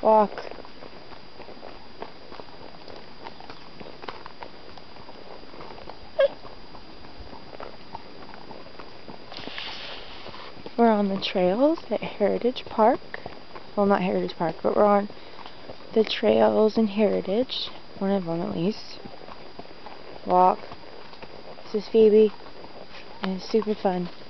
Walk. We're on the trails at Heritage Park. Well, not Heritage Park, but we're on the trails in Heritage. One of them, at least. Walk. This is Phoebe, and it's super fun.